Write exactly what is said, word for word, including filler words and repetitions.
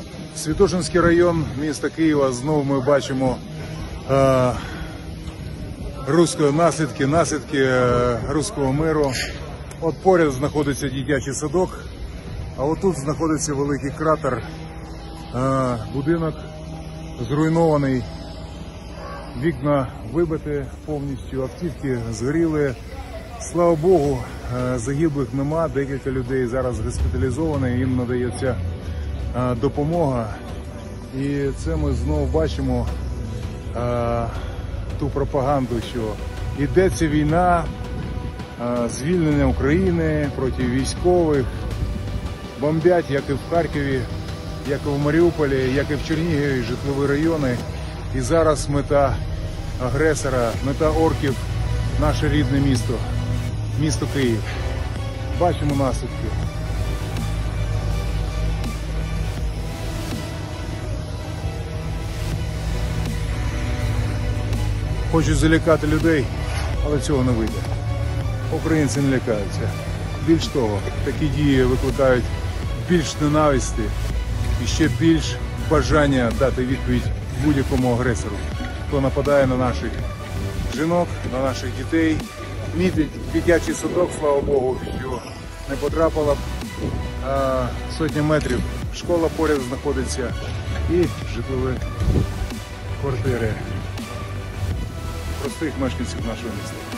Святошинський район міста Києва. Знову ми бачимо е, руської наслідки, наслідки е, руського миру. От поряд знаходиться дитячий садок, а отут знаходиться великий кратер, е, будинок зруйнований, вікна вибиті повністю, автівки згоріли. Слава Богу, загиблих нема, декілька людей зараз госпіталізовані, їм надається допомога. І це ми знову бачимо а, ту пропаганду, що йдеться війна, а, звільнення України проти військових, бомбять, як і в Харкові, як і в Маріуполі, як і в Чернігові, житлові райони. І зараз мета агресора, мета орків – наше рідне місто, місто Київ. Бачимо наслідки. Хочуть залякати людей, але цього не вийде. Українці не лякаються. Більш того, такі дії викликають більш ненависті і ще більш бажання дати відповідь будь-якому агресору, хто нападає на наших жінок, на наших дітей. Мій дитячий садок, слава Богу, що не потрапило а, сотні метрів. Школа поряд знаходиться і житлові квартири простих мешканців нашого міста.